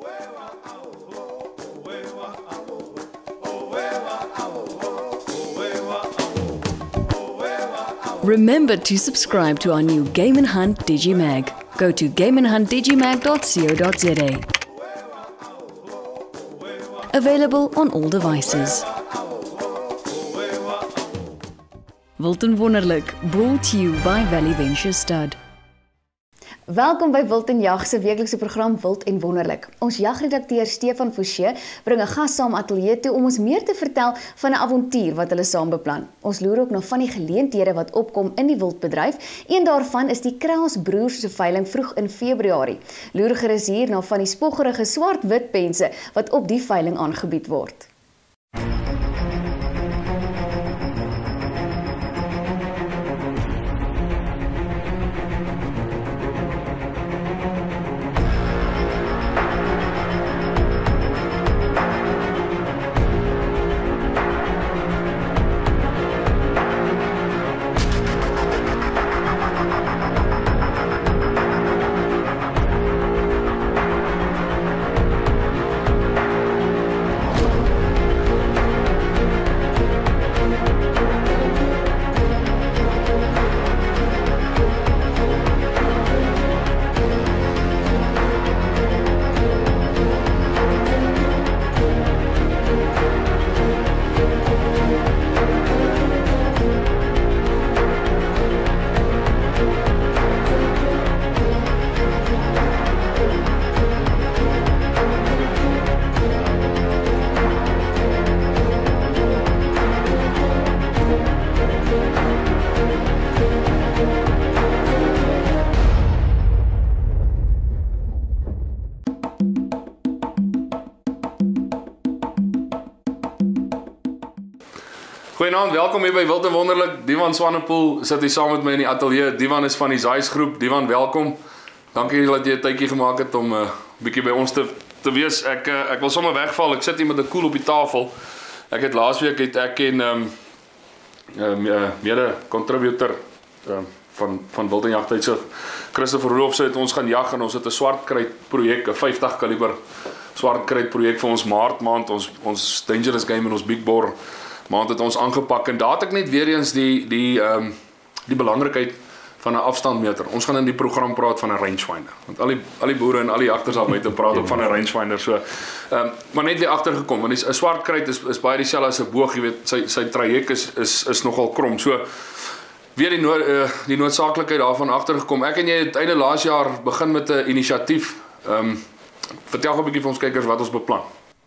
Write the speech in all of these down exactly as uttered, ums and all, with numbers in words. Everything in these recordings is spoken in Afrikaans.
Remember to subscribe to our new Game and Hunt Digimag. Go to game and hunt digimag dot co dot za. Available on all devices. Wild en Wonderlik, brought to you by Valley Venture Stud. Welkom by Wild en Jag se weeklikse program Wild en Wonderlik. Ons jagredakteur Stefan Forsie bring 'n gas saam ateljee toe om ons meer te vertel van 'n avontuur wat hulle saam beplan. Ons loer ook na van die geleenthede wat opkom in die wildbedryf. Een daarvan is die Kraus Broers se veiling vroeg in Februarie. Loer gerus hier na van die spoggerige swart-wit pense wat op die veiling aangebied word. Goeienaand, welkom hier by Wild en Wonderlik. Diwan Swanepoel sit hier saam met my in die ateljee. Diwan is van die Zeiss groep. Diwan, welkom. Dankie dat jy 'n tydjie gemaak het om 'n uh, bietjie by ons te te wees. Ek uh, ek wil sommer wegval. Ek sit hier met 'n koel op die tafel. Ek het laasweek het ek en ehm um, uh, mede contributor um, van van Wild en Jag tydskrif Christopher Roelofse het ons gaan jag en ons het 'n swartkruit projek, 'n vyftig kaliber swartkruit projek vir ons maart maand, ons ons Dangerous Game en ons Big Boar maand het ons aangepak en daar het ek net weer eens die die ehm um, die belangrikheid van 'n afstandmeter. Ons gaan in die program praat van 'n rangefinder. Want al die al die boere en al die jagters daar buite praat ook van 'n rangefinder. So ehm um, maar net weer agtergekom want die 'n swart kruit is is baie dieselfde as 'n boog, jy weet, sy sy traject is is is nogal krom. So weer die nood, uh, die noodsaaklikheid daarvan agtergekom. Ek en jy het einde laas jaar begin met 'n inisiatief. Ehm um, vertel gou 'n bietjie vir ons kykers wat ons beplan.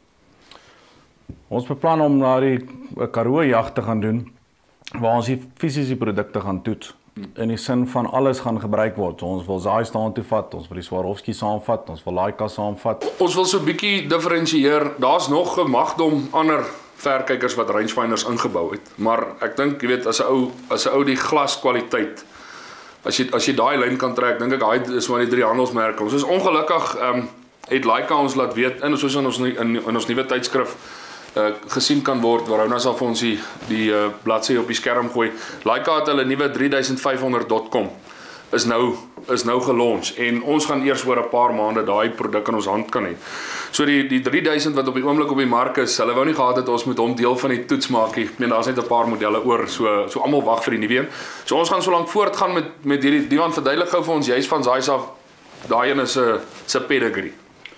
Ons beplan om na die Karoo jag te gaan doen, waar ons die fisiese produkte gaan toets. In die sin van alles gaan gebruik word. So, ons wil Zeiss staan toe vat, ons wil die Swarovski saamvat, ons wil Leica saamvat. Ons wil so 'n bietjie diferensieer. Daar's nog gemagdom ander verkykers wat rangefinders ingebou het. Maar ek dink, jy weet, as 'n ou as 'n ou die glaskwaliteit, as jy as jy daai lyn kan trek, dink ek daai is maar die drie handelsmerke. Ons is ongelukkig ehm um, het Leica ons laat weet in soos in ons in, in ons nuwe tydskrif Uh, gesien kan word, waar nou sal vir ons die, die uh, bladsy op die skerm gooi. Leica het hulle nuwe drie duisend vyf honderd punt com is nou is nou gelaunch en ons gaan eers oor 'n paar maande daai produk in ons hand kan hê. So die die drie duisend wat op die oomblik op die mark is, hulle wou nie gehad het ons moet hom deel van die toets maak nie. Ek meen daar's net 'n paar modelle oor, so so almal wag vir die nuwe een. So ons gaan so lank voortgaan met met hierdie Diwan verduidelik gou vir ons juist van Zeiss af. Daai een is 'n se pedigree.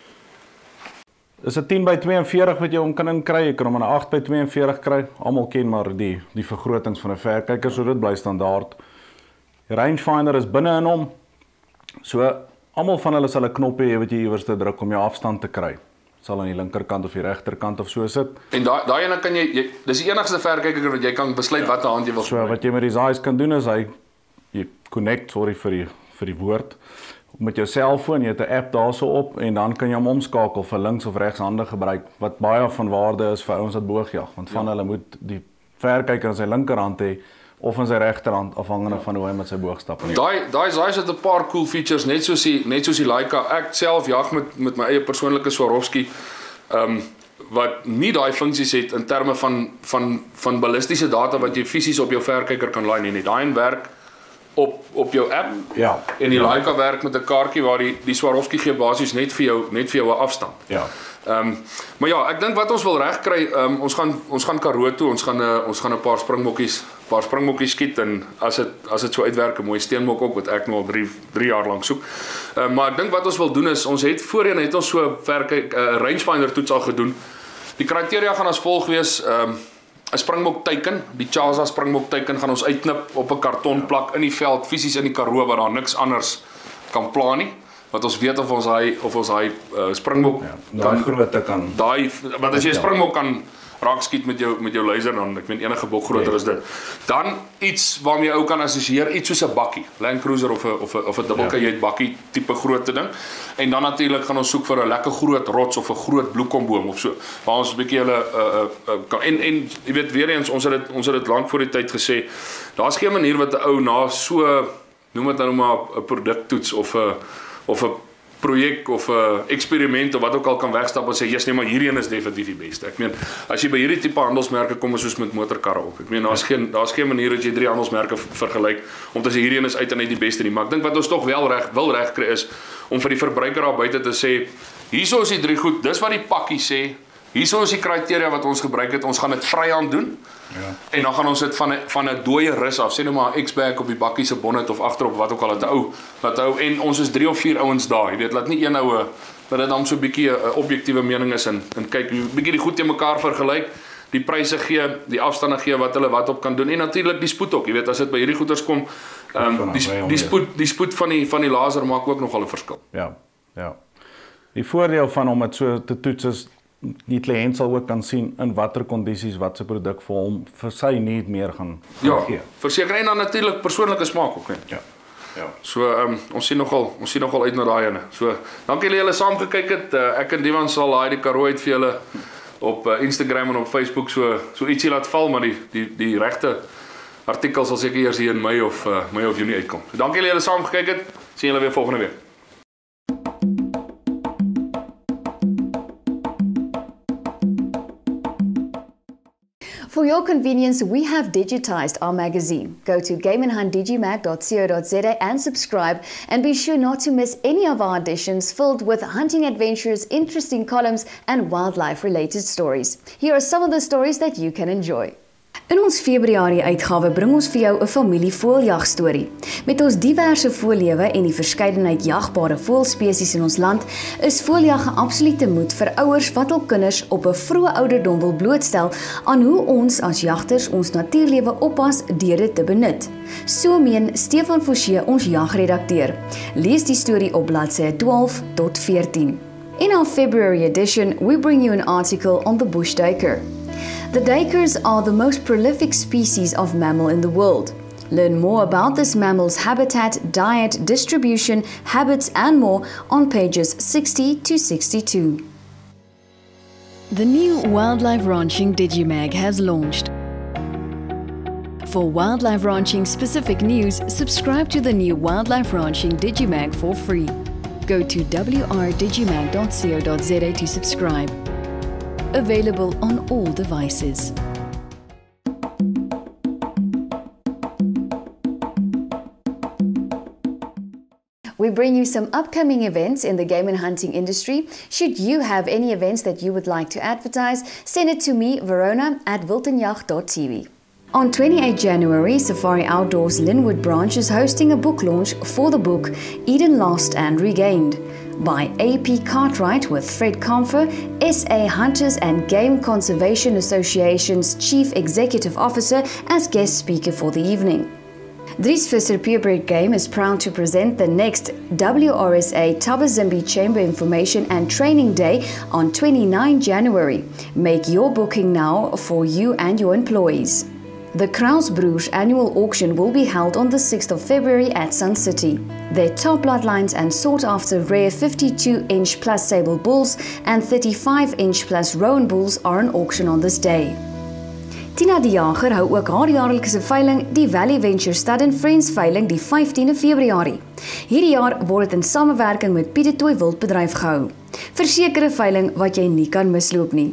Is 'n tien by twee en veertig wat jy hom kan inkry, jy kan hom in 'n agt by twee en veertig kry. Almal ken maar die die vergrotings van 'n verkyker, so dit bly standaard. Die rangefinder is binne in hom. So almal van hulle sal 'n knop hê wat jy iewers te druk om jou afstand te kry. Sal aan die linkerkant of die regterkant of so sit. En daai daai ene kan jy, jy dis die enigste verkyker wat jy kan besluit watter hand jy wil gebruik. So wat jy met die Zeiss kan doen is hy jy connect, sorry vir die vir die woord. Met jou selfoon, jy het 'n app daarso op en dan kan jy hom omskakel vir links of regshandig gebruik wat baie van waarde is vir ouens wat boogjag, want van ja. hulle moet die verkyker in sy linkerhand hê of in sy regterhand afhangende ja. van hoe hy met sy boog stap. Daai daai Zeiss het 'n paar cool features net soos die net soos die Leica. Ek self jag met met my eie persoonlike Swarovski ehm um, wat nie daai funksies het in terme van van van ballistiese data wat jy fisies op jou verkyker kan laai nie. Daai en werk op op jou app. Ja. En die ja. Laika werk met 'n kaartjie waar die die Swarovski gee basies net vir jou net vir jou 'n afstand. Ja. Ehm um, maar ja, ek dink wat ons wil regkry, um, ons gaan ons gaan Karoo toe, ons gaan 'n uh, ons gaan 'n paar springbokkies, paar springbokkies skiet en as dit as dit so uitwerk 'n mooi steenbok ook wat ek nou al drie jaar lank soek. Ehm uh, maar ek dink wat ons wil doen is ons het voorheen het ons so werk 'n uh, rangefinder toets al gedoen. Die kriteria gaan as volg wees, ehm um, 'n springbok teiken, die Chaza springbok teiken gaan ons uitknip op 'n karton plak in die veld fisies in die Karoo waar daar niks anders kan pla nie. Wat ons weet of ons hy of ons hy uh, springbok ja, kan grootte kan daai want as jy 'n springbok kan raak skiet met jou met jou laser dan ek weet enige bok groter as dit. Dan iets waarmee jy ou kan assosieer, iets soos 'n bakkie, Land Cruiser of 'n of 'n of 'n dubbelkajuit bakkie tipe grootte ding. En dan natuurlik gaan ons soek vir 'n lekker groot rots of 'n groot bloekomboom of so. Waar ons 'n bietjie hulle uh, uh, uh, en en jy weet weer eens ons het dit ons het dit lank voor die tyd gesê. Daar's geen manier wat 'n ou na so noem dit nou maar 'n produktoets of 'n of 'n projek of 'n eksperiment of wat ook al kan wegstap en sê jy's nee maar hierdie een is definitief die beste. Ek meen as jy by hierdie tipe handelsmerke kom is soos met motorkarre ook. Ek meen daar's geen daar's geen manier dat jy drie handelsmerke vergelyk om te sê hierdie een is uit en uit die beste nie. Maar ek dink wat ons tog wel reg wil reg kry is om vir die verbruiker daar buite te sê hierso is die drie goed, dis wat die pakkie sê. Hierso is die kriteria wat ons gebruik het. Ons gaan dit vryhand doen. Ja. En dan gaan ons dit van 'n van 'n dooie rus af, sê nou maar 'n X-bag op die bakkie se bonnet of agterop wat ook al het ou. Wat ou en ons is drie of vier ouens daar. Jy weet, laat nie een oue dat dit dan so 'n bietjie 'n objektiewe mening is en en kyk, 'n bietjie die goed te mekaar vergelyk. Die pryse gee, die afstande gee wat hulle wat op kan doen en natuurlik die spoed ook. Jy weet, as dit by hierdie goeders kom, ehm um, die die spoed die spoed van die van die laser maak ook nogal 'n verskil. Ja. Ja. Die voordeel van om dit so te toets is die kliënt sal ook kan sien in watter kondisies wat se produk vir hom vir sy need meer gaan ja, gee. Verseker en dan natuurlik persoonlike smaak ook, hè. Ja. Ja. So ehm um, ons sien nogal ons sien nogal uit na daai ene. So dankie julle saam gekyk het. Uh, ek en Divan sal daai die Karoo uit vir julle op uh, Instagram en op Facebook so so ietsie laat val, maar die die die regte artikel sal seker eers hier in Mei of uh, Mei of Junie uitkom. So dankie julle saam gekyk het. Sien julle weer volgende week. For your convenience, we have digitized our magazine. Go to game and hunt digimag dot co dot za and subscribe, and be sure not to miss any of our editions filled with hunting adventures, interesting columns, and wildlife-related stories. Here are some of the stories that you can enjoy. In ons Februarie uitgawe bring ons vir jou 'n familie voëljagstorie. Met ons diverse voëllewe en die verskeidenheid jagbare voëlspesies in ons land, is voëljag 'n absolute moet vir ouers wat hul kinders op 'n vroeë ouderdom wil blootstel aan hoe ons as jagters ons natuurlewe oppas deur dit te benut. So meen Stefan Forsie, ons jagredakteur. Lees die storie op bladsy twaalf tot veertien. In our February edition, we bring you an article on the bush duiker. The duikers are the most prolific species of mammal in the world. Learn more about this mammal's habitat, diet, distribution, habits and more on pages sixty to sixty-two. The new Wildlife Ranching Digimag has launched. For wildlife ranching specific news, subscribe to the new Wildlife Ranching Digimag for free. Go to w r digimag dot co dot za to subscribe. Available on all devices. We bring you some upcoming events in the game and hunting industry. Should you have any events that you would like to advertise, send it to me, Verona, at wiltonjacht dot t v. On twenty-eighth January, Safari Outdoors Linwood branch is hosting a book launch for the book Eden Lost and Regained by A P Cartwright with Fred Comfer, S A Hunters and Game Conservation Association's Chief Executive Officer, as guest speaker for the evening. Dries Visser Purebred Game is proud to present the next W R S A Tabazimbi Chamber Information and Training Day on twenty-ninth January. Make your booking now for you and your employees. The Krausbroers annual auction will be held on the sixth of February at Sun City. Their top bloodlines and sought-after rare fifty-two inch plus sable bulls and thirty-five inch plus roan bulls are on auction on this day. Tina die Jager hou ook haar jaarlikse veiling, die Valley Venture Stud and Friends veiling, die vyftiende Februarie. Hierdie jaar word dit in samewerking met Piet de Tooi Wildbedryf gehou. Verseker 'n veiling wat jy nie kan misloop nie.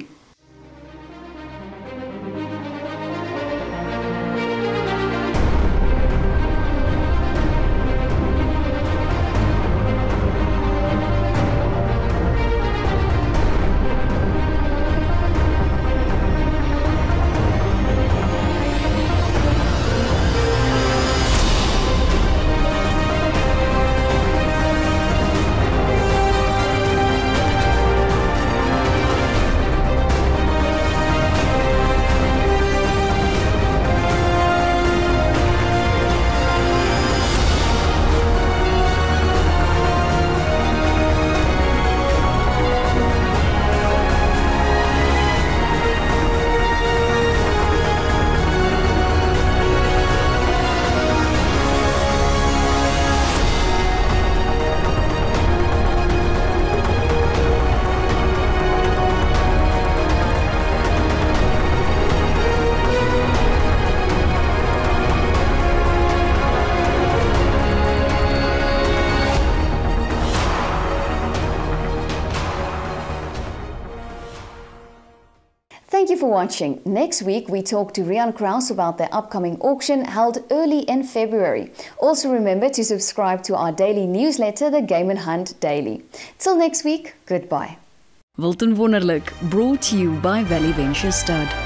Thank you for watching. Next week, we talk to Rian Kraus about their upcoming auction held early in February. Also remember to subscribe to our daily newsletter, the Game and Hunt Daily. Till next week, goodbye. Wild en Wonderlik, brought to you by Valley Venture Stud.